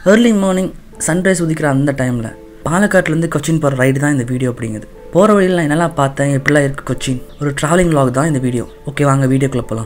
Early morning sunrise உதிக்கிற அந்த டைமில் பாலக்காட்டிலேருந்து கொச்சின் போகிற ரைடு தான் இந்த வீடியோ அப்படிங்குது. போகிற வழியில் நான் என்னெல்லாம் பார்த்தேன், எப்படிலாம் இருக்குது கொச்சின், ஒரு ட்ராவலிங் vlog தான் இந்த வீடியோ. ஓகே, வாங்க வீடியோக்குள்ளே போகலாம்.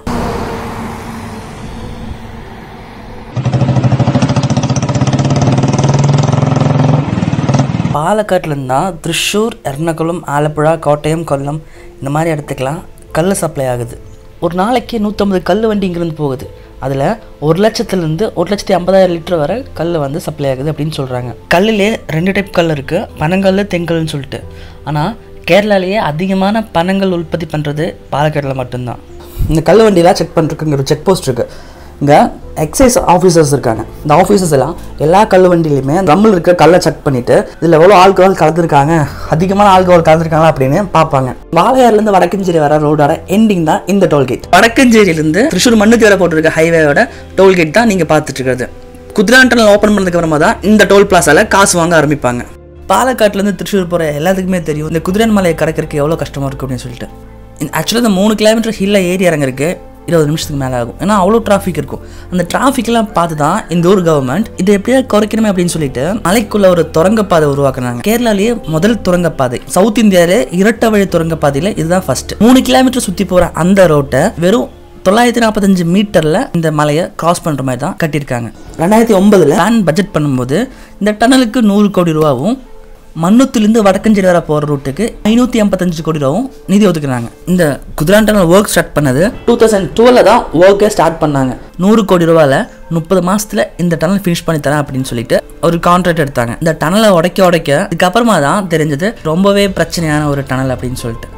பாலக்காட்டிலேருந்து தான் திருச்சூர், எர்ணாகுளம், ஆலப்புழா, கோட்டயம், கொல்லம் இந்த மாதிரி இடத்துக்கெலாம் கல் சப்ளை ஆகுது. ஒரு நாளைக்கு 150 கல் வண்டி இங்கேருந்து போகுது. அதில் 1 லட்சத்துலேருந்து 1,50,000 லிட்டர் வரை கல் வந்து சப்ளை ஆகுது அப்படின்னு சொல்கிறாங்க. கல்லிலே 2 டைப் கல் இருக்குது, பனங்கல், தெங்கல்னு சொல்லிட்டு. ஆனால் கேரளாலேயே அதிகமான பனங்கல் உற்பத்தி பண்ணுறது பாலக்காட்டில் மட்டும்தான். இந்த கல் வண்டியெலாம் செக் பண்ணுறதுக்குங்கிற ஒரு செக் போஸ்ட் இருக்குது. இங்கே எக்ஸைஸ் ஆஃபீஸர்ஸ் இருக்காங்க. இந்த ஆஃபீஸர்ஸ் எல்லாம் எல்லா கல் வண்டியிலையுமே ட்ரம்மில் இருக்க கல்லை செக் பண்ணிவிட்டு இதில் எவ்வளோ ஆல்கஹால் கலந்துருக்காங்க, அதிகமான ஆல்கஹால் கலந்துருக்காங்களா அப்படின்னு பார்ப்பாங்க. வாளையார்லேருந்து வடக்கஞ்சேரி வர ரோடோட எண்டிங் தான் இந்த டோல்கேட். வடக்கஞ்சேரியிலேருந்து திருச்சூர் மண்ணுக்கு வர போட்டிருக்க ஹைவேயோட டோல்கேட் தான் நீங்கள் பார்த்துட்டு இருக்கிறது. குதிராண்டல் ஓப்பன் பண்ணதுக்கு அப்புறமா தான் இந்த டோல் பிளாஸால காசு வாங்க ஆரம்பிப்பாங்க. பாலக்காட்டிலேருந்து திருச்சூர் போகிற எல்லாத்துக்குமே தெரியும் இந்த குதிரான் மலையை கடக்கிறதுக்கு எவ்வளோ கஷ்டமாக இருக்குது அப்படின்னு சொல்லிட்டு. ஆக்சுவலாக இந்த 3 கிலோமீட்டர் ஹில்ல ஏறி இறங்குறதுக்கு 20 நிமிஷத்துக்கு மேலே ஆகும். ஏன்னா அவ்வளோ டிராஃபிக் இருக்கும். அந்த டிராஃபிக்லாம் பார்த்து தான் இந்த ஊர் கவர்மெண்ட் இதை எப்படியா குறைக்கணுமே அப்படின்னு சொல்லிட்டு மலைக்குள்ள ஒரு துரங்கப்பாதை உருவாக்குனாங்க. கேரளாலேயே முதல் துரங்கப்பாதை, சவுத் இந்தியாவிலே இரட்டை வழி துரங்கப்பாதையில் இதுதான் ஃபர்ஸ்ட். 3 கிலோமீட்டர் சுற்றி போகிற அந்த ரோட்டை வெறும் 945 மீட்டரில் இந்த மலையை கிராஸ் பண்ணுற மாதிரி தான் கட்டியிருக்காங்க. 2009 பிளான் பட்ஜெட் பண்ணும்போது இந்த டனலுக்கு 100 கோடி ரூபாவும், மண்ணுத்திலிருந்து வடக்கஞ்சேரி வர போகிற ரூட்டுக்கு 585 கோடி ரூபாவும் நிதி ஒதுக்குறாங்க. இந்த குதிரான் டனல் ஒர்க் ஸ்டார்ட் பண்ணது 2012 தான் ஒர்க்கை ஸ்டார்ட் பண்ணாங்க. 100 கோடி ரூபாயில் 30 மாதத்தில் இந்த டனல் ஃபினிஷ் பண்ணி தரேன் அப்படின்னு சொல்லிட்டு ஒரு கான்ட்ராக்ட் எடுத்தாங்க. இந்த டனலை உடைக்க இதுக்கப்புறமா தான் தெரிஞ்சது ரொம்பவே பிரச்சனையான ஒரு டனல் அப்படின்னு சொல்லிட்டு.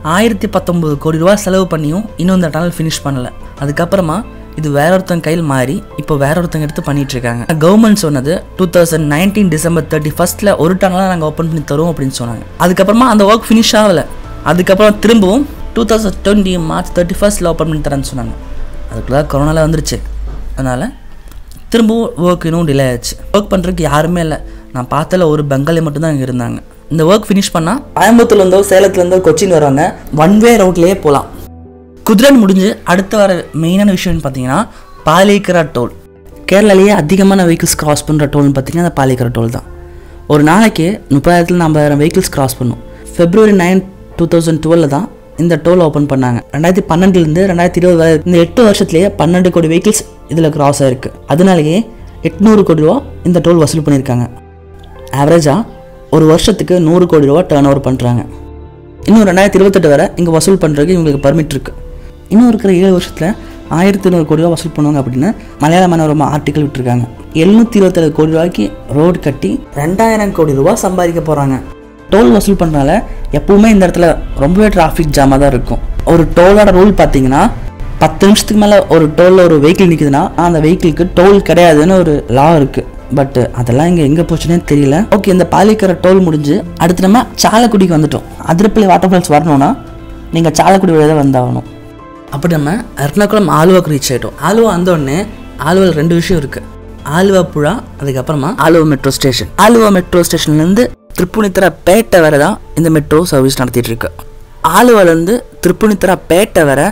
1019 கோடி ரூபா செலவு பண்ணியும் இன்னும் இந்த டனல் ஃபினிஷ் பண்ணலை. அதுக்கப்புறமா இது வேற ஒருத்தங்க கையில் மாறி இப்போ வேற ஒருத்தங்க எடுத்து பண்ணிட்டு இருக்காங்க. கவர்மெண்ட் சொன்னது 2019 டிசம்பர் 31 ஒரு டனலாக நாங்கள் ஓப்பன் பண்ணி தருவோம் அப்படின்னு சொன்னாங்க. அதுக்கப்புறமா அந்த ஒர்க் ஃபினிஷ் ஆகலை. அதுக்கப்புறம் திரும்பவும் 2020 மார்ச் 31 ஓப்பன் பண்ணி தரேன்னு சொன்னாங்க. அதுக்குள்ள கொரோனாவில் வந்துருச்சு. அதனால் திரும்பவும் ஒர்க் இன்னும் டிலே ஆயிடுச்சு. ஒர்க் பண்ணுறதுக்கு யாருமே இல்லை. நான் பார்த்தல ஒரு பெங்காலி மட்டும்தான் இங்கே இருந்தாங்க. இந்த ஒர்க் ஃபினிஷ் பண்ணால் கோயம்புத்தூர்லேருந்தோ சேலத்துலேருந்தோ கொச்சின் வரவங்க 1 வே ரோட்லேயே போகலாம். குதிரான் முடிஞ்சு அடுத்து வர மெயினான விஷயம்னு பார்த்தீங்கன்னா பாலிக்கரா டோல். கேரளாலேயே அதிகமான வெஹிக்கிள்ஸ் கிராஸ் பண்ணுற டோல்னு பார்த்தீங்கன்னா அந்த பாலிக்கரா டோல் தான். ஒரு நாளைக்கு 30,000-50,000 வெஹிக்கிள்ஸ் கிராஸ் பண்ணும். February 9, 2012 தான் இந்த டோல் ஓப்பன் பண்ணாங்க. 2012லேருந்து 2020 வரை இந்த 8 வருஷத்துலேயே 12 கோடி வெஹிக்கிள்ஸ் இதில் கிராஸ் ஆகிருக்கு. அதனாலேயே 800 கோடி ரூபா இந்த டோல் வசூல் பண்ணியிருக்காங்க. ஆவரேஜாக ஒரு வருஷத்துக்கு 100 கோடி ரூபா டர்ன் ஓவர் பண்ணுறாங்க. இன்னும் 2028 வரை இங்கே வசூல் பண்ணுறதுக்கு இவங்களுக்கு பர்மிட் இருக்குது. இன்னும் இருக்கிற 7 வருஷத்தில் 1100 கோடி ரூபா வசூல் பண்ணுவாங்க அப்படின்னு மலையாள மனோரமா ஆர்டிக்கல் விட்டுருக்காங்க. 727 கோடி ரூபாய்க்கு ரோடு கட்டி 2000 கோடி ரூபா சம்பாதிக்க போகிறாங்க. டோல் வசூல் பண்ணுறதுனால எப்பவுமே இந்த இடத்துல ரொம்பவே டிராஃபிக் ஜாமாக தான் இருக்கும். ஒரு டோலோட ரூல் பார்த்தீங்கன்னா 10 நிமிஷத்துக்கு மேலே ஒரு டோலில் ஒரு வெஹிக்கிள் நிற்குதுன்னா அந்த வெஹிக்கிளுக்கு டோல் கிடையாதுன்னு ஒரு லா இருக்குது. பட் அதெல்லாம் இங்கே எங்கே போச்சுன்னே தெரியல. ஓகே, இந்த பாலிக்கரை டோல் முடிஞ்சு அடுத்து நம்ம சாலக்குடிக்கு வந்துட்டோம். அதிரப்பள்ளி வாட்டர் ஃபால்ஸ் வரணும்னா நீங்கள் சாலக்குடி வழியாக தான் வந்தாகணும். அப்படி நம்ம எர்ணாகுளம் ஆலுவாக்கு ரீச் ஆகிட்டோம். ஆலுவா வந்தோடனே ஆலுவாவில் 2 விஷயம் இருக்குது. ஆலுவா புழா, அதுக்கப்புறமா Aluva metro station. Aluva metro ஸ்டேஷன்லேருந்து திருப்புனித்தரா பேட்டை வரை தான் இந்த மெட்ரோ சர்வீஸ் நடத்திட்டு இருக்கு. ஆலுவாலேருந்து திருப்புனித்தரா பேட்டை வரை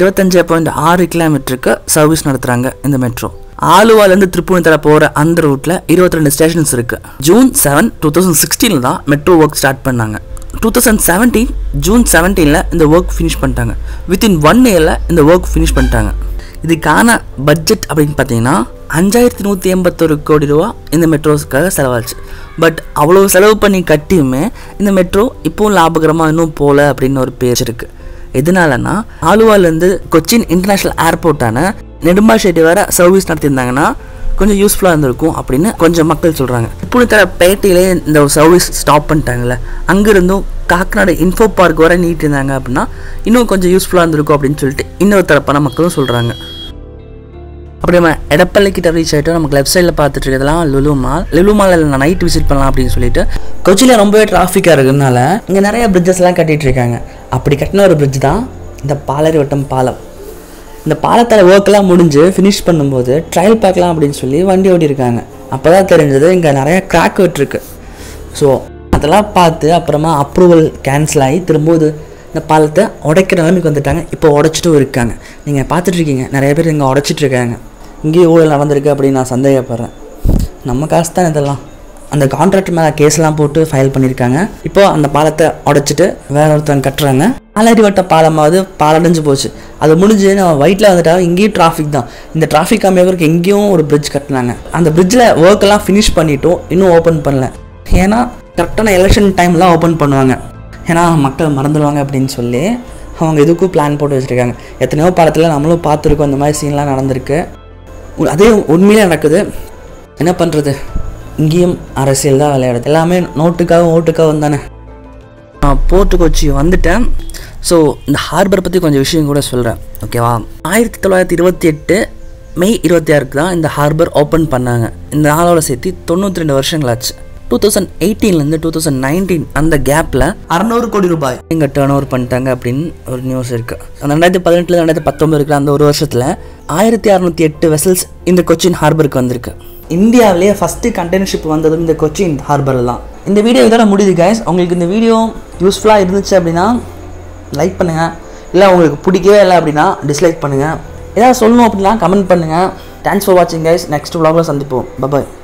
25.6 கிலோமீட்டருக்கு சர்வீஸ் நடத்துகிறாங்க இந்த மெட்ரோ. ஆலுவாலேருந்து திருப்புனித்தரா போகிற அந்த ரூட்டில் 22 ஸ்டேஷன்ஸ் இருக்குது. June 7, 2016 தான் மெட்ரோ ஒர்க் ஸ்டார்ட் பண்ணாங்க. 2017 June 17 இந்த ஒர்க் ஃபினிஷ் பண்ணிட்டாங்க. வித்தின் 1 இயரில் இந்த ஒர்க் ஃபினிஷ் பண்ணிட்டாங்க. இதுக்கான பட்ஜெட் அப்படின்னு பார்த்தீங்கன்னா 5181 கோடி ரூபா இந்த மெட்ரோஸுக்காக செலவாச்சு. பட் அவ்வளோ செலவு பண்ணி கட்டியுமே இந்த மெட்ரோ இப்போவும் லாபகரமாக இன்னும் போகல அப்படின்னு ஒரு பேர் இருக்குது. எதனாலன்னா ஆலுவாலேருந்து கொச்சின் இன்டர்நேஷ்னல் ஏர்போர்ட்டான நெடும்பாஷேட்டி வர சர்வீஸ் நடத்தியிருந்தாங்கன்னா கொஞ்சம் யூஸ்ஃபுல்லாக இருந்திருக்கும் அப்படின்னு கொஞ்சம் மக்கள் சொல்கிறாங்க. திருப்புனித்தரா பேட்டையிலே இந்த சர்வீஸ் ஸ்டாப் பண்ணிட்டாங்கல்ல, அங்கேருந்தும் காக்கநாடு இன்ஃபோ பார்க் வர நீட்டு இருந்தாங்க அப்படின்னா இன்னும் கொஞ்சம் யூஸ்ஃபுல்லாக இருந்திருக்கும் அப்படின்னு சொல்லிட்டு இன்னொரு தரப்பான மக்களும் சொல்கிறாங்க. அப்படி நம்ம எடப்பள்ளி கிட்ட ரீச் ஆகிட்டோம். நமக்கு லெஃப்ட் சைடில் பார்த்துட்டு இருக்கிறதுலாம் லுலு மால். லுலு மாலில் நான் நைட் விசிட் பண்ணலாம் அப்படின்னு சொல்லிட்டு கொச்சியில் ரொம்பவே டிராஃபிக்காக இருக்கிறதுனால இங்கே நிறைய பிரிட்ஜஸ்லாம் கட்டிகிட்டு இருக்காங்க. அப்படி கட்டின ஒரு பிரிட்ஜ் தான் இந்த பாலரிவட்டம் பாலம். இந்த பாலத்தில் ஒர்க்கெலாம் முடிஞ்சு ஃபினிஷ் பண்ணும்போது ட்ரையல் பார்க்கலாம் அப்படின்னு சொல்லி வண்டி ஓடிருக்காங்க. அப்போ தான் தெரிஞ்சது இங்கே நிறையா கிராக் விட்டுருக்கு. ஸோ அதெல்லாம் பார்த்து அப்புறமா அப்ரூவல் கேன்சல் ஆகி திரும்போது இந்த பாலத்தை உடைக்கிற நிலைமைக்கு வந்துட்டாங்க. இப்போ உடைச்சிட்டும் இருக்காங்க. நீங்கள் பார்த்துட்ருக்கீங்க நிறைய பேர் இங்கே உடைச்சிட்ருக்காங்க. இங்கேயும் ஊழல் நடந்திருக்கு அப்படின்னு நான் சந்தேகப்படுறேன். நம்ம காசு தான் இதெல்லாம். அந்த கான்ட்ராக்ட் மேலே கேஸ்லாம் போட்டு ஃபைல் பண்ணியிருக்காங்க. இப்போ அந்த பாலத்தை உடைச்சிட்டு வேற ஒருத்தவங்க கட்டுறாங்க. பாலடிவட்ட பாலமாவது பாலடைஞ்சு போச்சு. அது முடிஞ்சு நம்ம ஒயிட்டில் வந்துட்டா இங்கேயும் டிராஃபிக் தான். இந்த டிராஃபிக் கம்மியாகிறதுக்கு எங்கேயும் ஒரு பிரிட்ஜ் கட்டினாங்க. அந்த பிரிட்ஜில் ஒர்க்கெல்லாம் ஃபினிஷ் பண்ணிட்டோம், இன்னும் ஓப்பன் பண்ணல. ஏன்னா கரெக்டான எலெக்ஷன் டைம்லாம் ஓப்பன் பண்ணுவாங்க, ஏன்னா மக்கள் மறந்துடுவாங்க அப்படின்னு சொல்லி அவங்க இதுக்கும் பிளான் போட்டு வச்சுருக்காங்க. எத்தனையோ பாலத்தில் நம்மளும் பார்த்துருக்கோம், இந்த மாதிரி சீன்லாம் நடந்திருக்கு. அதே உண்மையிலே நடக்குது. என்ன பண்ணுறது, இங்கேயும் அரசியல் தான் விளையாடுது. எல்லாமே நோட்டுக்காகவும் ஓட்டுக்காகவும் தானே. நான் போர்ட்டு கொச்சி வந்துட்டேன். ஸோ இந்த ஹார்பரை பற்றி கொஞ்சம் விஷயம் கூட சொல்கிறேன், ஓகேவா. 1928 மே 26 தான் இந்த ஹார்பர் ஓப்பன் பண்ணாங்க. இந்த நாளோட சேர்த்து 92 வருஷங்களாச்சு. 2018 2019 அந்த கேப்பில் 600 கோடி ரூபாய் இங்கே டேர்ன் ஓவர் பண்ணிட்டாங்க அப்படின்னு ஒரு நியூஸ் இருக்குது. அந்த 2018 2019 இருக்கிற அந்த ஒரு வருஷத்தில் 1608 வெசல்ஸ் இந்த கொச்சின் ஹார்பருக்கு வந்திருக்கு. இந்தியாவிலேயே ஃபஸ்ட்டு கண்டெய்னர் ஷிப் வந்ததும் இந்த கொச்சின் ஹார்பரில் தான். இந்த வீடியோ இதோட முடியுது கைஸ். உங்களுக்கு இந்த வீடியோ யூஸ்ஃபுல்லாக இருந்துச்சு அப்படின்னா லைக் பண்ணுங்கள், இல்லை உங்களுக்கு பிடிக்கவே இல்லை அப்படின்னா டிஸ்லைக் பண்ணுங்கள். ஏதாவது சொல்லணும் அப்படின்னா கமெண்ட் பண்ணுங்கள். தேங்க்ஸ் ஃபார் வாட்சிங் கைஸ். நெக்ஸ்ட் vlogல சந்திப்போம். பை.